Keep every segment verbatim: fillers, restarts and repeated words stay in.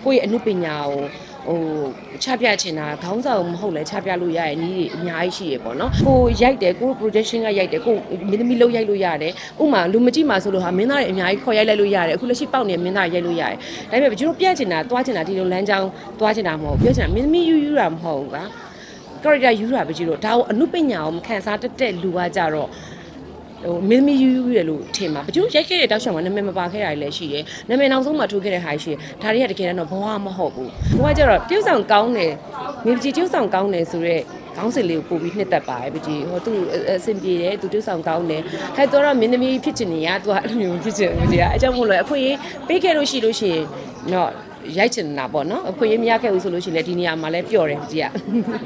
ကိုယ့်ရဲ့အမှုပညာကိုဟိုချပြချင်တာခေါင်းဆောင်မဟုတ်လဲချပြလို့ရရဲ့နည်းအများကြီးရှိရပေါ့နော်ကိုရိုက်တယ်ကို production ကရိုက်တယ်ကိုမင်းသမီးလုံးရိုက်လို့ရတယ်ဥမာလူမကြည့်မှာဆိုလို့ဟာမင်းသားတွေအများကြီးခေါ်ရိုက်လိုက်လို့ရတယ်အခုလက်ရှိပေါက်နေမင်းသားရိုက်လို့ရတယ်ဒါပေမဲ့ကျွန်တော်ပြချင်တာတွားချင်တာဒီလိုလမ်းကြောင်းတွားချင်တာမဟုတ်ပြောချင်တာမင်းသမီးယူယူတာမဟုတ်ဘူးက character ယူတာပဲကြည့်လို့ဒါကိုအမှုပညာကိုမခံစားတတ်တဲ့လူကကြတော့ဟိုမင်းမီယူယူရလို့ထင်မှာဘာလို့ရိုက်ခဲ့တဲ့တောက်ချောင်းကနာမည်မပါခဲ့တာလည်းရှိတယ်နာမည်နောက်ဆုံးမှထိုးခဲ့တဲ့ဟာရှိတယ်ဒါတွေကတကယ်တော့ဘဝမဟုတ်ဘူးဘဝကျတော့ပြုတ်ဆောင်ကောင်းတယ်မင်းကြီးပြုတ်ဆောင်ကောင်းတယ်ဆိုတော့ခေါင်းစဉ်လေးကိုပို့ပြီးနှစ်သက်ပါတယ်ပကြီးဟိုသူအဆင်ပြေတယ်သူပြုတ်ဆောင်ကောင်းတယ်ဟဲ့တော့မင်းသမီးဖြစ်ချင်နေရသူကအဲ့လိုမျိုးဖြစ်ချင်ဘူးကြီးအကြောင်းမို့လို့အခွင့်ပေးခဲ့လို့ရှိလို့ရှိရင်တော့ရိုက်ချင်တာပေါ့နော်အခွင့်မရခဲ့ဘူးဆိုလို့ရှိရင်လည်းဒီနေရာမှာလည်းပျော်တယ်ကြီးက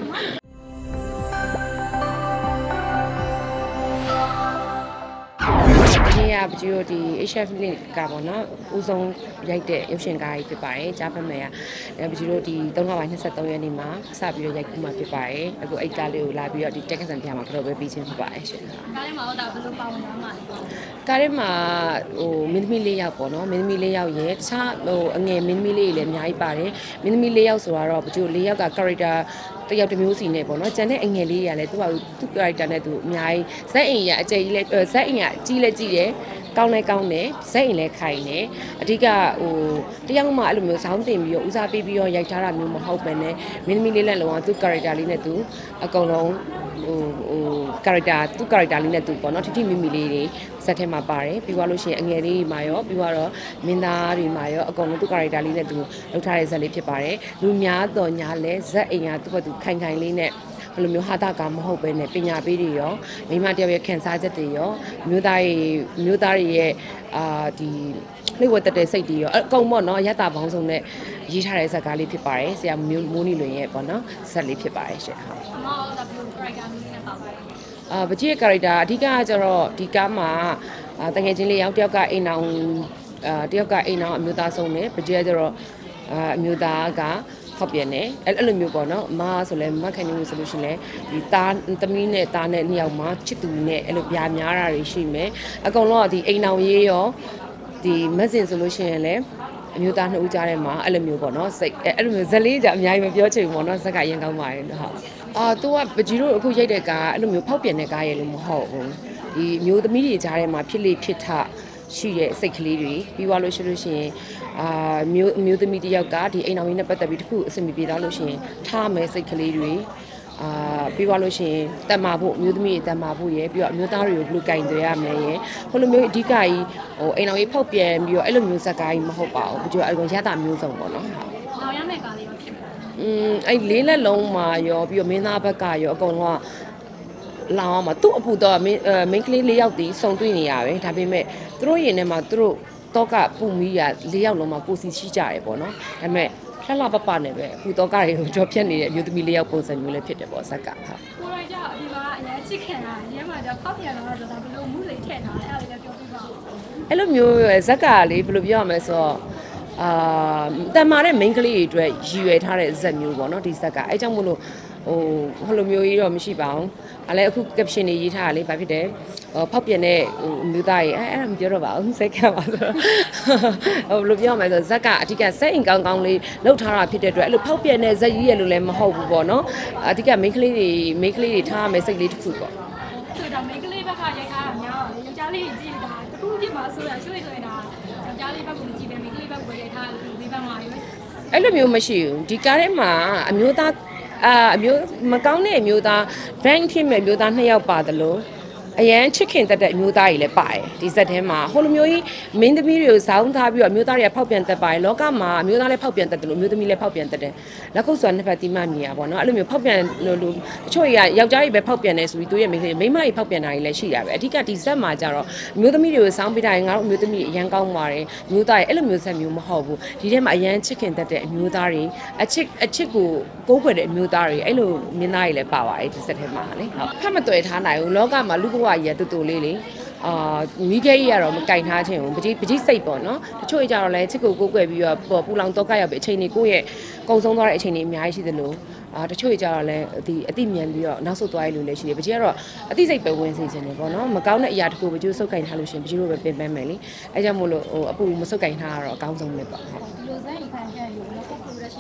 ဒီကပကြီးတို့ဒီ H F link ကပေါ့နော်ဦးဆုံးရိုက်တဲ့ရုပ်ရှင်ကားကြီးဖြစ်ပါတယ်ကြားဖတ်မယ်ကပကြီးတို့ဒီသုံးလပိုင်း23ရက်နေ့မှာစပြီးတော့ရိုက်ကူးမှာဖြစ်ပါတယ်အခုအဲ့ကားလေးကိုလာပြီးတော့ဒီ Texan ပြမှာကတော့ပဲပြီးချင်းဖြစ်ပါတယ်ရှင်ကားထဲမှာတော့ဒါဘယ်လိုပါဝင်သွားမှာလဲကားထဲမှာဟိုမင်းသမီးလေးယောက်ပေါ့နော်မင်းသမီးလေးယောက်ရဲ့တခြားဟိုအငယ်မင်းသမီးလေးတွေလည်းအများကြီးပါတယ်မင်းသမီးလေးယောက်ဆိုတော့ပကြီးတို့လေးယောက်က characterတယောက်တစ်မျိုးစီနဲ့ပေါ့နော်ကျန်တဲ့အငယ်လေးတွေကလည်းသူ့ဟာသူ့ character နဲ့သူအများကြီးဇက်အိမ်ရအကျယ်ကြီးလဲဇက်အိမ်ရကြီးလဲကြီးတယ်ကောင်းလဲကောင်းတယ်ဇက်အိမ်လဲခိုင်တယ်အဓိကဟိုတယောက်မှအဲ့လိုမျိုးဇောင်းတင်ပြီးတော့ဦးစားပေးပြီးတော့ရိုက်ထားတာမျိုးမဟုတ်ပဲနဲ့မင်းသမီးလေးလည်းလုံးဝသူ့ character လေးနဲ့သူအကုန်လုံးဟိုဟို character သူ့ character လေးနဲ့သူပေါ့နော်ထိထိမိမိလေးတွေဇက်ထဲမှာပါတယ်ပြီးသွားလို့ရှိရင်အငယ်လေးတွေမှာရောပြီးတော့မင်းသားတွေမှာရောအကုန်လုံးသူ့ character လေးနဲ့သူလုပ်ထားတဲ့ဇက်လေးဖြစ်ပါတယ်လူများတော့ညာလဲဇက်အိမ်ကသူ့ဘက်သူခိုင်ခိုင်လေးနဲ့ဘယ်လိုမျိုးဟာတာကမဟုတ်ပဲနဲ့ပညာပေးတွေရောမိမတယောက်ရဲ့ခံစားချက်တွေရောမျိုးသားတွေမျိုးသားတွေရဲ့အာဒီလှိဝက်တက်တဲ့စိတ်တွေရောအကုန်ပေါ့နော်ရတာပေါင်းစုံနဲ့ရေးထားတဲ့ဇာတ်ကားလေးဖြစ်ပါတယ်ဆရာမျိုးမိုးနီလွင်ရဲ့ပေါ့နော်ဇာတ်လေးဖြစ်ပါတယ်ရှင်ဟုတ်အမတော့ဒါဘယ်လို character မျိုးနဲ့ပါပါတယ်အာပကြီးရဲ့ character အဓိကကျတော့ဒီကားမှာတကယ်ချင်းလေးရောက်တယောက်ကအိမ်အောင်အာတယောက်ကအိမ်အောင်အမျိုးသားဆုံးတယ်ပကြီးကကျတော့အာအမျိုးသားကဖောက်ပြန်တယ်အဲ့လိုမျိုးပေါ့နော်အမဆိုလဲမခိုင်နေလို့ဆိုလို့ရှိရင်လေဒီသားသမီးနဲ့သားနဲ့နှစ်ယောက်မှာချစ်သူနဲ့အဲ့လိုပြားများတာတွေရှိမယ်အကောင်လုံးကဒီအိမ်အောင်ရေးရောဒီမက်ဆင်ဆိုလို့ရှိရင်လည်းအမျိုးသားနှစ်ဦးကြားထဲမှာအဲ့လိုမျိုးပေါ့နော်စိတ်အဲ့လိုမျိုးဇလေးကြအများကြီးမပြောချင်ဘူးပေါ့နော်ဇက်ကရင်ကောင်းပါတယ်ဟုတ်အာသူကပကြီးတို့အခုရိုက်တဲ့ကားအဲ့လိုမျိုးဖောက်ပြန်တဲ့ကားရဲ့လို့မဟုတ်ဘူးဒီမျိုးသမီးတွေကြားထဲမှာဖြစ်လေဖြစ်ထရှိတဲ့စိတ်ကလေးတွေပြီးသွားလို့ရှိလို့ရှိရင်အာမျိုးမျိုးသမီးတယောက်ကဒီအိမ်အောင်ကြီးနဲ့ပတ်သက်ပြီးတခုအဆင်ပြေသွားလို့ရှိရင်ထားမယ်စိတ်ကလေးတွေအာပြီးသွားလို့ရှိရင်တတ်မှာဖို့မျိုးသမီးတွေတတ်မှာဖို့ရယ်ပြီးတော့မျိုးသားတွေကိုဘယ်လိုကင်သွဲရမလဲရယ်ဟိုလိုမျိုးအဓိကကြီးဟိုအိမ်အောင်ကြီးဖောက်ပြန်ပြီးတော့အဲ့လိုမျိုးဇက်ကားကြီးမဟုတ်ပါဘူးပြီးတော့အဲ့လိုရတာမျိုးစုံပေါ့နော်ဟုတ်နောက်ရမယ့်ကားလေးရောဖြစ်မှာอืมအဲ့လေးလက်လုံးမှာရောပြီးတော့မင်းသားဘက်ကရောအကုန်လုံးကလောင်အောင်မှာသူ့အပူတော့မင်းမိန်းကလေးလေးယောက်တီးစုံတွေ့နေရပဲဒါပေမဲ့သူတို့ရင်ထဲမှာသူတို့တော့ကပူမီးရလေးယောက်လုံးမှာကိုစီရှိကြတယ်ပေါ့နော်ဒါပေမဲ့လှလှပပနဲ့ပဲအခုတော့ကတွေကိုကြော်ဖြတ်နေတဲ့အမျိုးသမီးလေးယောက်ပုံစံမျိုးလည်းဖြစ်တယ်ပေါ့ဇက်ကဟုတ်ကိုရိုင်းကြအဒီကအရင်ချစ်ခင်တာအရင်မှကျဖောက်ပြန်လာတော့ဒါဘယ်လိုမှုလေးထည့်ထားလဲအဲ့ဒါလေးလည်းပြောပြပါဦးအဲ့လိုမျိုးဇက်ကလေးဘယ်လိုပြောရမလဲဆိုတော့အာတန်မာတဲ့ main ကလေးတွေအတွက်ရည်ရွယ်ထားတဲ့ဇက်မျိုးပေါ့နော်ဒီဇက်ကအဲကြောင့်မို့လို့ဟိုဟိုလိုမျိုးကြီးတော့မရှိပါဘူး။အဲ့လေအခု caption တွေရေးထားတာလေဘာဖြစ်တယ်။ဟိုဖောက်ပြန်တဲ့ဟိုမျိုးသားကြီးအဲအဲ့ဒါမပြောတော့ပါဘူး။ဇက်ကပါဆိုတော့ဟိုဘယ်လိုပြောရမလဲဆိုဇက်ကအဓိကဇက်အိမ်ကောင်းကောင်းလေးလှုပ်ထားတာဖြစ်တဲ့အတွက်အဲ့လိုဖောက်ပြန်တဲ့ဇက်ကြီးရလို့လည်းမဟုတ်ဘူးပေါ့နော်။အဓိက main ကလေးတွေ main ကလေးတွေထားရမယ်စိတ်လေးတစ်ခုပေါ့။ဆိုတော့ main ကလေးဘက်ကရိုက်ထားတာများတော့ယောက်ျားလေးကြည့်တာတခုဖြစ်မှာဆိုရရွှေ့ဆိုရင်ဒါယောက်ျားလေးဘက်ကမကြည့်ပဲ main ကလေးဘက်ကရိုက်ထားတယ်ဒီဘက်မှာရွေးအဲ့လိုမျိုးမရှိဘူး။ဒီကားထဲမှာအမျိုးသားအာအမျိုးမကောင်းတဲ့အမျိုးသား rank ဖြစ်မဲ့အမျိုးသားနှစ်ယောက်ပါတယ်လို့အရန်ချစ်ခင်တတ်တဲ့အမျိုးသားကြီးလည်းပါတယ်ဒီဇက်ထဲမှာဟိုလိုမျိုးကြီးမင်းသမီးတွေကိုဇောင်းထားပြီးတော့အမျိုးသားတွေကဖောက်ပြန်တတ်ပါတယ်လောကမှာအမျိုးသားလည်းဖောက်ပြန်တတ်တယ်လို့အမျိုးသမီးလည်းဖောက်ပြန်တတ်တယ်လက်ခုပ်စွာနှစ်ဖက်တီးမှမြင်ရပါတော့အဲ့လိုမျိုးဖောက်ပြန်လို့လို့တချို့ကြီးကယောက်ျားကြီးပဲဖောက်ပြန်နေဆိုပြီးသူရဲ့မိန်းကလေးမိန်းမကြီးဖောက်ပြန်တာကြီးလည်းရှိတာပဲအဓိကဒီဇက်မှာကျတော့အမျိုးသမီးတွေကိုဇောင်းပေးတာငါတို့အမျိုးသမီးအရန်ကောင်းပါတယ်အမျိုးသားရဲ့အဲ့လိုမျိုးဇက်မျိုးမဟုတ်ဘူးဒီထဲမှာအရန်ချစ်ခင်တတ်တဲ့အမျိုးသားတွေအချစ်အချစ်ကိုကိုးကွယ်တဲ့အမျိုးသားတွေအဲ့လိုမင်းသားတွေလည်းပါပါတယ်ဒီဇက်ထဲမှာလေဟုတ်ဖတ်မတွေ့ထားနိုင်ဘူးလောကမှာလူဘဝကြီးတူတူလေးလေအာမိခဲကြီးကတော့မကင်ထားခြင်းဘူးပကြီးပကြီးစိတ်ပေါ့နော်တချို့ကြတော့လဲချစ်ကိုကိုးကွယ်ပြီးတော့ပူလောင်တော့ကရောက်ပြီးအချိန်လေးကိုယ့်ရဲ့ကုံဆုံးသွားတဲ့အချိန်လေးအများကြီးရှိသလိုအာတချို့ကြတော့လဲဒီအတိမြန်ပြီးတော့နောက်ဆုတ်သွားရလို့လည်းရှိတယ်ပကြီးကတော့အတိစိတ်ပဲဝင်စေခြင်းတယ်ပေါ့နော်မကောင်းတဲ့အရာတခုပကြီးဆုတ်ကင်ထားလို့ရှင်ပကြီးတို့ပဲပင်ပန်းမယ်လေအဲကြောင့်မို့လို့ဟိုအပူမဆုတ်ကင်ထားရတော့အကောင်းဆုံးပဲပေါ့ဟုတ်ဒီလိုစမ်းရင်ခံခဲ့လို့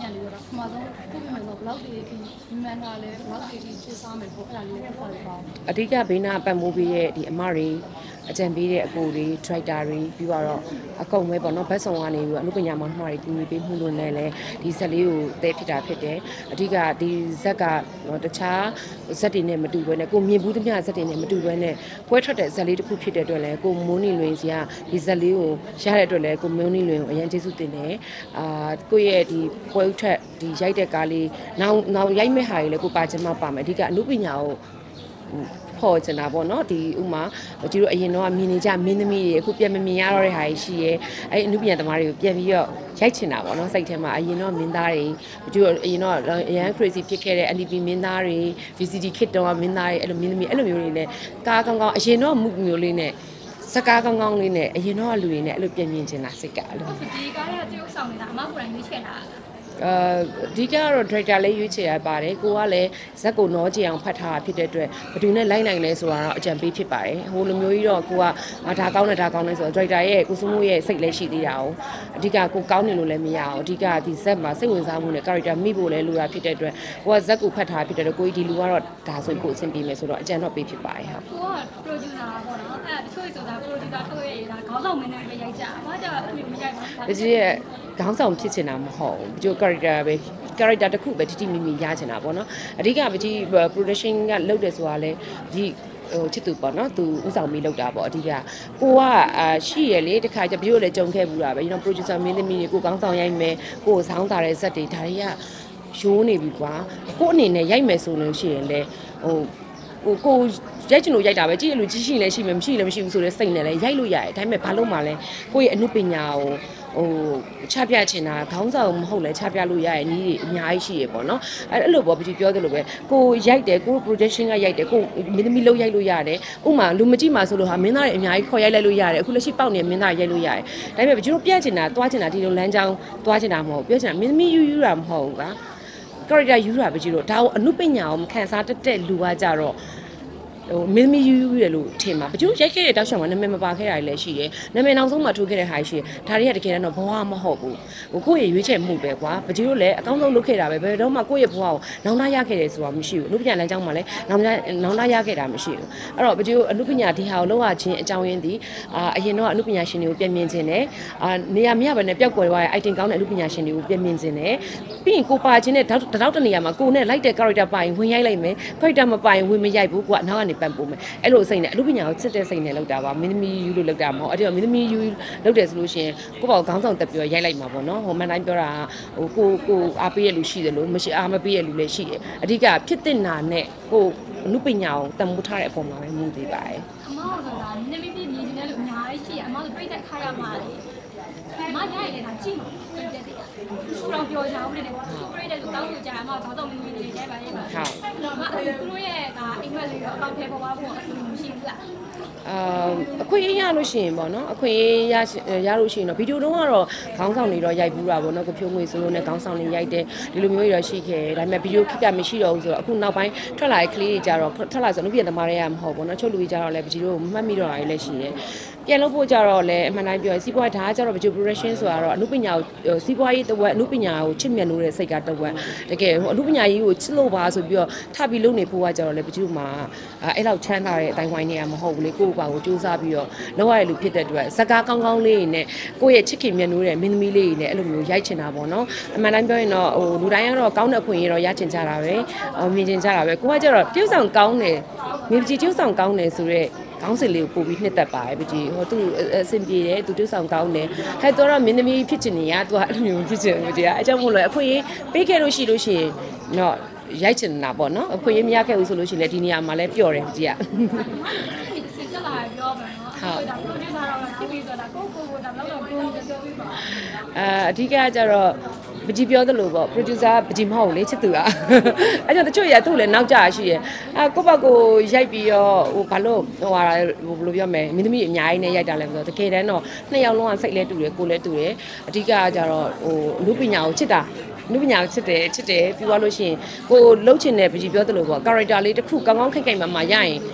ပြန်နေတော့မှာဆုံးကိုပြမယ်တော့ဘလောက်တွေဒီမှန်တာလဲဘလောက်တွေဒီချစ်စားမယ်ပေါ့အဲ့ဒါလေးပတ်သက်ပါအောင်အဓိကဘေးနာပတ်မိုးပေးရဲ့ဒီအမတွေအကြံပေးတဲ့အကိုတွေ director တွေပြီးတော့အကုန်ပဲပေါ့နော်ဘတ်ဆောင်ကနေပြီးတော့အမှုပညာမောင်နှမတွေကူညီပေးမှုလို့လည်းလဲဒီဇက်လေးကိုတဲဖြစ်တာဖြစ်တယ်အဓိကဒီဇက်ကတခြားဇက်တွေနဲ့မတူဘဲနဲ့ကိုမြင်ဘူးသမျှဇက်တွေနဲ့မတူဘဲနဲ့ပွဲထွက်တဲ့ဇက်လေးတစ်ခုဖြစ်တဲ့အတွက်လည်းကိုမိုးနေလွင်စီကဒီဇက်လေးကိုရတဲ့အတွက်လည်းကိုမိုးနေလွင်ကိုအရင်ကျေးဇူးတင်တယ်အာကိုရဲ့ဒီပွဲထွက်ဒီရိုက်တဲ့ကားလေးနောက်နောက်ရိုက်မဲ့ဟာတွေလည်းကိုပါချင်မှပါမယ်အဓိကအမှုပညာကိုဖော်ချင်တာပေါ့နော်ဒီဥမာဒီလိုအရင်တော့မြင်နေကြမင်းသမီးတွေအခုပြန်မမြင်ရတော့တဲ့ဟာတွေရှိရဲအဲ့အမှုပညာသမားတွေကိုပြန်ပြီးတော့ရိုက်ချင်တာပေါ့နော်စိတ်ထဲမှာအရင်တော့မင်းသားတွေဒီလိုအရင်တော့အရန် crazy ဖြစ်ခဲ့တဲ့ N D P မင်းသားတွေ V C D ခစ်တော့မင်းသားတွေအဲ့လိုမင်းသမီးအဲ့လိုမျိုးတွေနဲ့ကားကောင်းကောင်းအရင်တော့မှုမျိုးလေးနဲ့စကားကောင်းကောင်းလေးနဲ့အရင်တော့လူတွေနဲ့အဲ့လိုပြန်မြင်ချင်တာစိတ်ကအဲ့လိုဒီကားရဲ့တရုပ်ဆောင်နေတာအမကိုယ်တိုင်ရွေးချယ်တာအာဒီကတော့ director လေးရွေးချယ်ရပါတယ်ကိုကလည်းဇက်ကိုနောကြည့်အောင်ဖတ်ထားတာဖြစ်တဲ့အတွက်ဘယ်သူနဲ့လိုက်နိုင်လဲဆိုတာတော့အကြံပေးဖြစ်ပါတယ်ဟိုလိုမျိုးကြီးတော့ကိုကဒါကောင်းတယ်ဒါကောင်းတယ်ဆိုတော့ director ရဲ့ကိုစုမိုးရဲ့စိတ်လည်းရှိသေးတာ哦အဓိကကိုကောင်းတယ်လို့လည်းမရအောင်အဓိကဒီဇက်မှာစိတ်ဝင်စားမှုနဲ့ character မိဖို့လည်းလိုတာဖြစ်တဲ့အတွက်ကိုကဇက်ကိုဖတ်ထားဖြစ်တဲ့အတွက်ကိုကြီးဒီလူကတော့ဒါဆိုပို့အဆင်ပြေမယ်ဆိုတော့အကြံတော့ပေးဖြစ်ပါတယ်ဟုတ်ကိုက producer ပေါ့နော်အဲ့တချို့ဆိုတာ producer ထုတ်ရတာခေါင်းဆောင်မင်းတွေပဲရိုက်ကြအမကအဲ့လိုမရိုက်ဘူးဒီရဲ့ခေါင်းဆောင်ဖြစ်ချင်တာမဟုတ်ဘူးဒီ character ပဲ character တစ်ခုပဲတိတိမိမိရချင်တာပေါ့နော်အဓိကပကြီး production ကလုပ်တယ်ဆိုတာလဲဒီဟိုချစ်သူပေါ့နော်သူဥဆောင်ပြီးလုပ်တာပေါ့အဓိကကိုကအာရှိရလေတခါကျပြီးတော့လည်းကြုံခဲ့ဘူးတာပဲကျွန်တော် producer မင်းသမီးတွေကိုခေါင်းဆောင်ရိုက်မယ်ကိုဆောင်းတာတဲ့ဇက်တွေဒါတွေကရိုးနေပြီကွာကိုအနေနဲ့ရိုက်မယ်ဆိုလို့ရှိရင်လေဟိုဟိုကိုရိုက်ချင်လို့ရိုက်တာပဲကြည့်ရလို့ကြီးရှိလဲရှိမယ်မရှိလဲမရှိဘူးဆိုတဲ့စိတ်နဲ့လဲရိုက်လို့ရတယ်ဒါပေမဲ့ဘာလို့မှလဲကိုယ့်ရဲ့အမှုပညာကိုဟိုချပြချင်တာခေါင်းဆောင်မဟုတ်လဲချပြလို့ရရဲ့နီးတွေအများကြီးရှိရပေါ့နော်အဲ့အဲ့လိုပေါ့ပြီးပြောသလိုပဲကိုရိုက်တယ်ကို projection ကရိုက်တယ်ကိုမင်းသမီးလုံးရိုက်လို့ရတယ်ဥမာလူမကြည့်မှာဆိုလို့ဟာမင်းသားတွေအများကြီးခေါ်ရိုက်လိုက်လို့ရတယ်အခုလက်ရှိပေါက်နေမင်းသားရိုက်လို့ရတယ်ဒါပေမဲ့ကျွန်တော်ပြချင်တာတွားချင်တာဒီလိုလမ်းကြောင်းတွားချင်တာမဟုတ်ပြောချင်တာမင်းသမီးယူယူတာမဟုတ်ဘူးကွာ character ယူတာပဲကြည့်တော့ဒါကိုအနုပညာကိုမခံစားတတ်တဲ့လူကကြတော့ဟိုမင်းမီယူယူရလို့ထင်မှာဘာလို့ရိုက်ခဲ့တဲ့တောက်ချောင်းမှာနာမည်မပါခဲ့တာလည်းရှိတယ်နာမည်နောက်ဆုံးမှထိုးခဲ့တဲ့ဟာရှိတယ်ဒါတွေကတကယ်တော့ဘဝမဟုတ်ဘူးဟိုကိုယ့်ရဲ့ရွေးချယ်မှုပဲကွာဘာလို့လဲအကောင်းဆုံးလုပ်ခဲ့တာပဲဘယ်တော့မှကိုယ့်ရဲ့ဘဝကိုနောင်တရခဲ့တယ်ဆိုတာမရှိဘူးအနုပညာလမ်းကြောင်းမှာလည်းနောင်တနောင်တရခဲ့တာမရှိဘူးအဲ့တော့ဘာလို့အနုပညာဒီဟာကိုလောက်ရချင်းအကြောင်းရင်းဒီအာအရင်တော့အနုပညာရှင်တွေကိုပြင်မြင်ခြင်းနဲ့အာနေရာမရဘဲနဲ့ပျောက်ကွယ်သွားတဲ့ item ကောင်းတဲ့အနုပညာရှင်တွေကိုပြင်မြင်ခြင်းနဲ့ပြီးရင်ကိုပါခြင်းနဲ့တောက်တောက်တနေရာမှာကိုနဲ့လိုက်တဲ့ character ပိုင်ဝင်ရိုက်လိုက်မယ် character မပိုင်ဝင်မရိုက်ဘူးကွာနောက်ကနေပန်ပို့မယ်အဲ့လိုစိတ်နဲ့အမှုပညာကိုချစ်တဲ့စိတ်နဲ့လုပ်တာပါမင်းသမီးယူလို့လုပ်တာမဟုတ်အဲ့ဒီတော့မင်းသမီးယူလုပ်တယ်ဆိုလို့ရှိရင်ကိုယ့်ဘောက်ခေါင်းဆောင်တက်ပြီးရိုက်လိုက်မှာပေါ့နော်ဟိုမှန်တိုင်းပြောတာဟိုကိုကိုအားပေးရလူရှိတယ်လို့မရှိအားမပေးရလူလည်းရှိတယ်အဓိကဖြစ်တဲ့နာနဲ့ကိုအမှုပညာကိုတန်ဖိုးထားတဲ့အပေါ်မှာပဲမူတည်ပါတယ်အမေဆိုတာမင်းသမီးပြည်မြင်နေတဲ့လူအများကြီးရှိတယ်အမေတို့ပြိတ္တခါရမှာလေအမရိုက်နေတာကြည့်မှာပြိတ္တတွေကစူတော်ပြောကြအောင်လေစူပြိတ္တဆိုတောင်းဆိုကြအမခေါင်းဆောင်မင်းသမီးတွေရိုက်ပါရိုက်ပါဟုတ်တော့အမသူတို့ရဲ့ဒါအိမ်မက်လေးတော့အကောင့်ထဲပေါ်ပါဖို့အဆင်မရှိဘူးလားအာအခွင့်အရေးရလို့ရှိရင်ပေါ့နော်အခွင့်အရေးရရလို့ရှိရင်တော့ဗီဒီယိုတုံးကတော့ခေါင်းဆောင်တွေတော့ရိုက်ဘူးတာပေါ့နော်ကိုဖြိုးငွေဆိုလို့နဲ့ခေါင်းဆောင်တွေရိုက်တယ်ဒီလိုမျိုးတွေတော့ရှိခဲ့တယ်ဒါပေမဲ့ဗီဒီယိုခက်ကမရှိတော့ဘူးဆိုတော့အခုနောက်ပိုင်းထွက်လာတဲ့ကလေးတွေကြတော့ထွက်လာဆိုတော့လူပြည့်သမားတွေကမဟုတ်ဘူးနော်ချုပ်လူကြီးကြတော့လည်းဗီဒီယိုကိုမှတ်မိတော့တာလည်းရှိတယ်ပြန်လို့ဖို့ကြတော့လည်းအမှန်တိုင်းပြောစီးပွားဓာတ်ကြတော့ video production ဆိုတာတော့အမှုပညာကိုစီးပွားရေးတဝက်အမှုပညာကိုချစ်မြတ်လို့တဲ့စိတ်ကတဝက်တကယ်ဟိုအမှုပညာကြီးကိုချစ်လို့ပါဆိုပြီးတော့ထပ်ပြီးလုပ်နေဖို့ကကြတော့လည်းဗီဒီယိုမှာအဲ့လောက်ချမ်းသာတဲ့အတိုင်းဝိုင်းနေရမဟုတ်ဘူးလေကိုယ့်ဘာကိုစူးစမ်းပြီးတော့လောက်ရတဲ့လူဖြစ်တဲ့အတွက်ဇကားကောင်းကောင်းလေးနဲ့ကိုယ့်ရဲ့ချစ်ခင်မြတ်လို့တဲ့မင်းသမီးလေးတွေနဲ့အဲ့လိုမျိုးရိုက်ချင်တာပေါ့နော်အမှန်တိုင်းပြောရင်တော့ဟိုလူတိုင်းကတော့ကောင်းတဲ့အခွင့်အရေးတော့ရချင်ကြတာပဲမြင်ချင်ကြတာပဲကိုကကြတော့ပြုတ်ဆောင်ကောင်းတယ်မြင်ကြည့်ပြုတ်ဆောင်ကောင်းတယ်ဆိုတော့ကောင်းစင်လေးကိုပို့ပြီးနှစ်သက်ပါတယ်ပကြီးဟိုသူအဆင်ပြေတယ်သူတူဆောင်ကောင်းတယ်ဟဲ့တော့မင်းသမီးဖြစ်ချင်နေရသူကအဲ့လိုမျိုးဖြစ်ချင်မှုတရားအကြောင်းမို့လို့အခွင့်အရေးပေးခဲ့လို့ရှိလို့ရှိရင်တော့ရိုက်ချင်တာပေါ့နော်အခွင့်အရေးမရခဲ့ဘူးဆိုလို့ရှိရင်လည်းဒီနေရာမှာလည်းပျော့တယ်ပကြီးကစီတက်လာပြောမယ်နော်ဟုတ်ဒါ producer တော့ဖြစ်ပြီးဆိုတာကိုကိုကိုဒါတော့တော့ပြောနေပြောပြီးပါအာအဓိကကျတော့ပကြီးပြောသလိုပေါ့ producer ပကြီးမဟုတ်လေချစ်သူကအဲ့ကြောင့်တချို့ရသူ့လည်းနောက်ကြရှိရအဲကိုယ့်ဘက်ကိုရိုက်ပြီးတော့ဟိုဘာလို့ဟိုဟာဘယ်လိုပြောမလဲမင်းသမီးအများကြီးနဲ့ရိုက်တာလဲဆိုတော့တကယ်တမ်းတော့နှစ်ယောက်လုံးကစိတ်လဲတူတယ်ကိုယ်လဲတူတယ်အဓိကကျတော့ဟိုလူပညာကိုချစ်တာလူပညာကိုချစ်တယ်ချစ်တယ်ပြီးသွားလို့ရှိရင်ကိုလှုပ်ချင်တဲ့ပကြီးပြောသလိုပေါ့ character လေးတစ်ခုကောင်းကောင်းခိတ်ခိတ်မှမှရရင်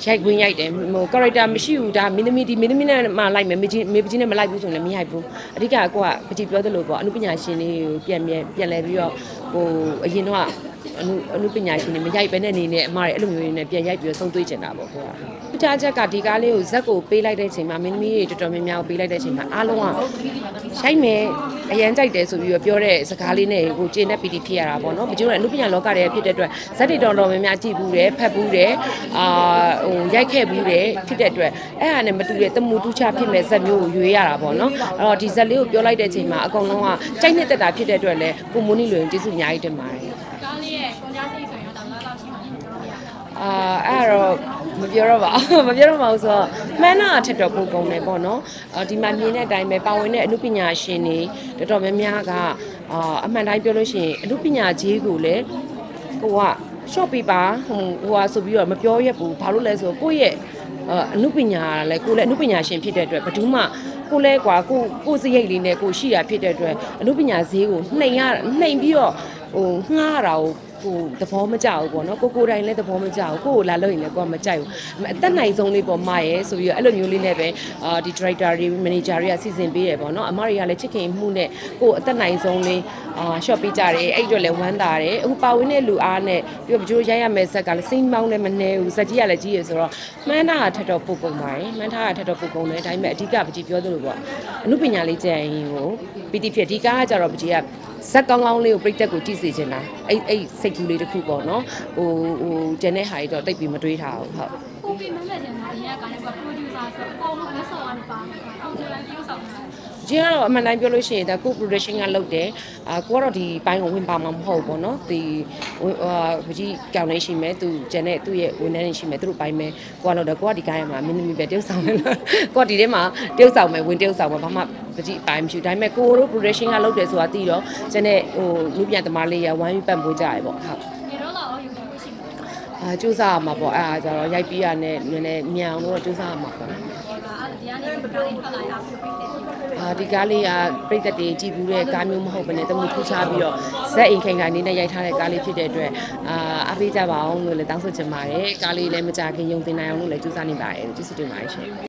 ရိုက်ခွင်းရိုက်တယ်ဟို character မရှိဘူးဒါမင်းသမီးဒီမင်းသမီးနဲ့မှလိုက်မယ်မေကြီးမေကြီးနဲ့မလိုက်ဘူးဆိုရင်လည်းမရိုက်ဘူးအဓိကကိုကပကြီးပြောသလိုပေါ့အနုပညာရှင်တွေကိုပြန်ပြန်ပြန်လဲပြီးတော့ဟိုအရင်တော့အနုအနုပညာရှင်တွေမရိုက်ပဲနဲ့နေနဲ့အမတွေအဲ့လိုမျိုးတွေနဲ့ပြန်ရိုက်ပြီးတော့ဆုံးသွေးကျင်တာပေါ့ကွာပြချချက်ကဒီကားလေးကိုဇက်ကိုပေးလိုက်တဲ့အချိန်မှာမင်းသမီးတွေတော်တော်များများကိုပေးလိုက်တဲ့အချိန်မှာအားလုံးကရိုက်မယ်အရန်ကြိုက်တယ်ဆိုပြီးတော့ပြောတဲ့စကားလေးနဲ့ကိုကျင်းတဲ့ပီတီဖြစ်ရတာပေါ့နော်မကျိုးတဲ့အနုပညာလောကတွေဖြစ်တဲ့အတွက်ဇက်တွေတော်တော်များများကြည့်ဘူးတယ်ဖတ်ဘူးတယ်အာဟိုရိုက်ခဲ့ဘူးတယ်ဖြစ်တဲ့အတွက်အဲ့ဟာနဲ့မတူတဲ့တမှုတူချဖြစ်မဲ့ဇက်မျိုးကိုရွေးရတာပေါ့နော်အဲ့တော့ဒီဇက်လေးကိုပြောလိုက်တဲ့အချိန်မှာအကောင်လုံးကကြိုက်နေတဲ့တာဖြစ်တဲ့အတွက်လည်းကိုမိုးနီလွင်ကျေးဇူးအများကြီးတင်ပါတယ်ကားလေးရဲ့ကွန်ကြားစိတ်ဆိုရင်တော့လောက်လောက်ရှိမှပြောရတာအာအဲ့တော့မပြောတော့ပါမပြောတော့ပါဘူးဆိုတော့မှန်းတာထက်တော့ပိုကုန်တယ်ပေါ့နော်အာဒီမှာမြင်တဲ့အတိုင်းပဲပါဝင်တဲ့အမှုပညာရှင်တွေတော်တော်များများကအာအမှန်တိုင်းပြောလို့ရှိရင်အမှုပညာကြီးကိုလည်းကိုက short paper ဟိုဟိုဟာဆိုပြီးတော့မပြောရက်ဘူးဘာလို့လဲဆိုတော့ကိုယ့်ရဲ့အမှုပညာလည်းကိုလည်းအမှုပညာရှင်ဖြစ်တဲ့အတွက်ဘယ်သူမှကိုလဲကွာကိုကိုစရိတ်လေးနဲ့ကိုရှိတာဖြစ်တဲ့အတွက်အမှုပညာဈေးကိုနှိမ်ရနှိမ်ပြီးတော့ဟိုငှားတာကိုကိုသဘောမကျဘူးပေါ့နော်ကိုကိုတိုင်းလည်းသဘောမကျဘူးကိုကိုလာလို့ရင်လည်းကိုကမကြိုက်ဘူးအသက်နိုင်ဆုံးလေးပေါ့မရဲဆိုပြီးတော့အဲ့လိုမျိုးလေးနဲ့ပဲအာဒီ director တွေ manager တွေကစီစဉ်ပေးတယ်ပေါ့နော်အမတွေကလည်းချစ်ခင်မှုနဲ့ကိုအသက်နိုင်ဆုံးလေးအာ short ပေးကြတယ်အဲ့အတွက်လည်းဝမ်းသာတယ်အခုပါဝင်တဲ့လူအားနဲ့ပြီးတော့တို့ရိုက်ရမယ့်ဇက်ကလည်းစိတ်မောင်းလည်းမနှဲဘူးဇက်ကြီးကလည်းကြီးရယ်ဆိုတော့မှန်းတာထက်တော့ပိုကုန်ပါတယ်မှန်းတာထက်တော့ပိုကုန်တယ်ဒါပေမဲ့အဓိကပကြီးပြောသလိုပေါ့အမှုပညာလေးကြံရင်ကိုပီတီဖြစ်ဒီကားကကြတော့ပကြီးကဇက်ကောင်းကောင်းလေးကိုပြိတက်ကိုကြည့်စေချင်တာအဲ့အဲ့စိတ်ကူးလေးတစ်ခုပေါ့နော်ဟိုဟိုကျန်တဲ့ဟာတွေတော့တိတ်ပြီးမတွေးထားဘူးဟုတ်ကိုပြီးမမဲ့တယ်မှာဒီကကားလေးက producer ဆိုအကုန်လုံးလက်ဆောင်ကနေပါနေတာအောင်တယ်လည်းပြုဆောင်တာကျင်းကတော့အမှန်တိုင်းပြောလို့ရှိရင်ဒါကို production ကလုပ်တယ်အာကိုကတော့ဒီဘိုင်းကိုဝင်ပါမှာမဟုတ်ဘူးပေါ့နော်ဒီဟာပကြီးကောင်းနေရှိမယ်သူကျန်တဲ့သူ့ရဲ့ဝန်ထမ်းတွေရှိမယ်သူတို့ဘိုင်းမယ်ကိုကတော့ကိုကဒီကားရမှာမင်းသမီးပဲတယောက်ဆောင်မယ်ကိုကဒီထဲမှာတယောက်ဆောင်မယ်ဝင်တယောက်ဆောင်မယ်ဘာမှပကြီးဘိုင်းမရှိဘူးဒါပေမဲ့ကိုတို့ production ကလုပ်တယ်ဆိုတာသိတော့ကျန်တဲ့ဟိုလူပြန်သမားလေးရဝိုင်းပြီးပတ်ပိုးကြရပေါ့ဟုတ်ဒီတော့တော့ယူတူရှိမှာအာစူးစမ်းရမှာပေါ့အဲ့ဒါကြတော့ရိုက်ပြီးရနဲ့နည်းနည်းမြန်အောင်လို့စူးစမ်းရမှာပေါ့အဲ့ဒီကနေပထမလေးထွက်လာရအောင်ပြည့်တယ်အာဒီကားလေးကပြိသက်တွေကြည့်ဘူးတဲ့ကားမျိုးမဟုတ်ဘဲနဲ့တမှုထူးခြားပြီးတော့ဇက်အိမ်ခိုင်ခိုင်လေးနဲ့ရိုက်ထားတဲ့ကားလေးဖြစ်တဲ့အတွက်အာအားပေးကြပါအောင်လို့လည်းတောင်းဆိုချင်ပါတယ်ကားလေးလည်းမကြခင်ယုံတင်နိုင်အောင်လို့လည်းကြိုးစားနေပါတယ်ကျေးဇူးတင်ပါတယ်ရှင်